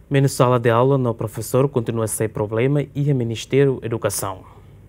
Menos sala de aula no professor continua a ser problema e o Ministério da Educação.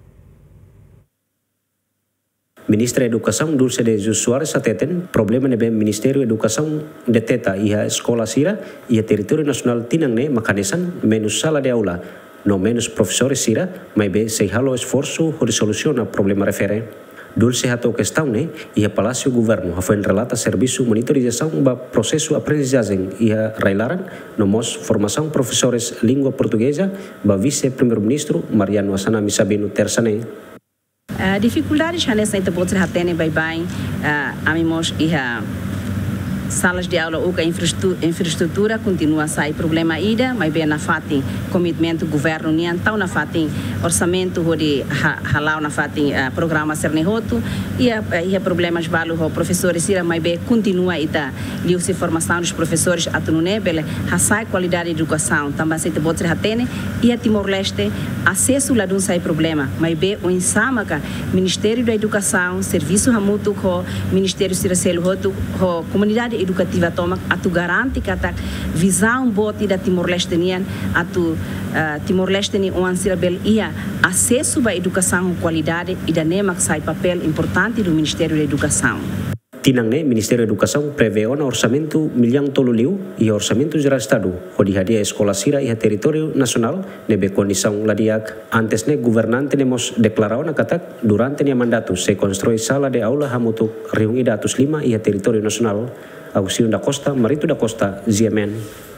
Ministra da Educação, Dulce de Jesus Soares, ateten problema nebe Ministério da Educação deteta a escola sira e a território nacional tinang ne makanisan menos sala de aula, no menos professores sira, mas be se halo esforço de soluciona problema refere. Dulce hatou questão ne e a Palácio Governo foi relata serviço monitorização ba processo aprendizagem e a railaran no mos formação professores língua portuguesa ba vice-primeiro-ministro Mariano Assana Misabino Tersane. Dificuldades nessa interbotre hatene bem amimos e salas de aula ou a infraestrutura continua a sair problema ida, mas bem na fatin comitimento governo nian tau na fatin orçamento de halau na fatin programa sernehoto e a problemas balu ho professores ira mas bem continua ita liu se formação dos professores atunune bele hasai qualidade de educação também se te botre hatene e a Timor-Leste acesso lá dun sai problema mas bem o insamaca Ministério da Educação serviço hamutu ho Ministério siraselo ho comunidade educativa toma atu garante que ata visão bote da Timor-Leste nian atu Timor-Leste ni o ansirabel ia acesso à educação com qualidade e da nema que sai papel importante do Ministério da Educação. Tinang ne Ministério da Educação prevê um orçamento milhão tololiu e orçamento geral Estado hodi hadia escola sira e a território nacional nebe condição ladiak antes ne governante nemos declarau na katak durante ne mandato se constrói sala de aula hamutuk reunida atus 5 e a território nacional Agustín da Costa, Marito da Costa, Ziemen.